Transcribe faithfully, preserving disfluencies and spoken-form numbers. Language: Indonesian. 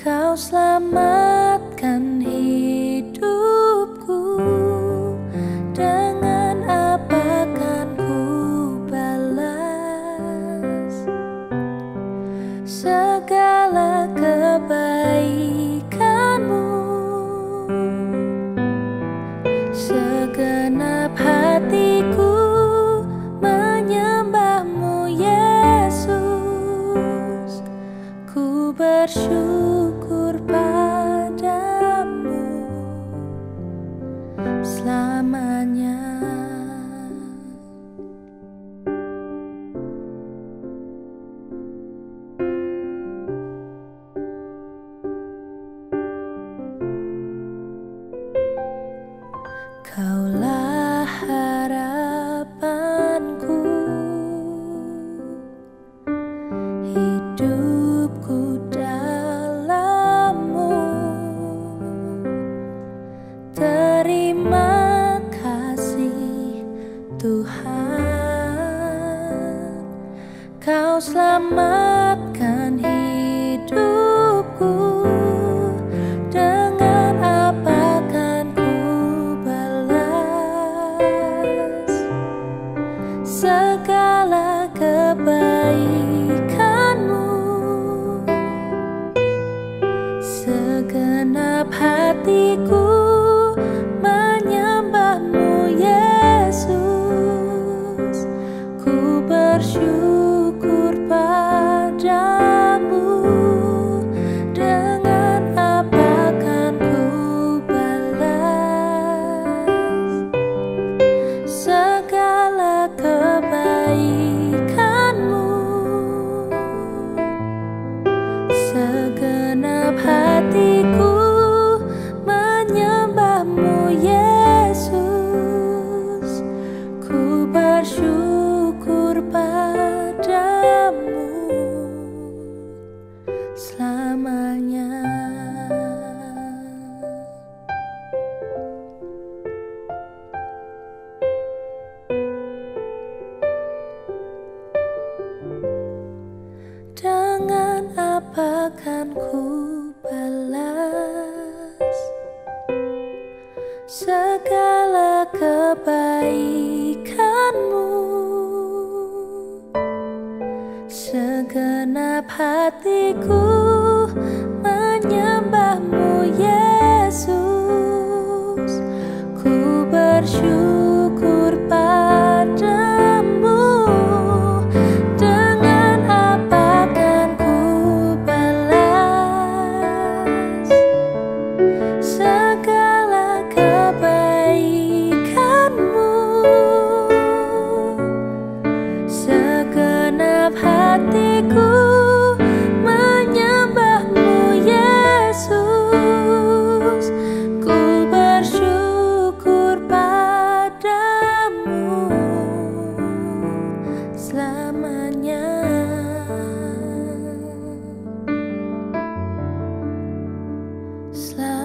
Kau selamatkan hidupku, dengan apa kan ku balas segala kebaikanmu. Segenap hatiku menyembahmu Yesus, ku bersyukur padamu selamanya. Kaulah harapanku, hidupku dalam-Mu. Terima kasih Tuhan, Kau selamatkan hidupku, dengan apa kan ku balas segala kebaikanmu. Segenap hatiku menyembahmu Yesus, ku bersyukur padamu, dengan apa kan ku balas segala kebaikanmu. Segenap hatiku menyembahmu Yesus, ku bersyukur padamu selamanya. Dengan apa kan ku balas segala kebaikanmu. Segenap hatiku menyembahmu Yesus, ku bersyukur padamu, dengan apa kan ku balas segala kebaikanmu. Segenap hatiku menyembahmu Yesus, ku bersyukur padamu selamanya. Selamanya.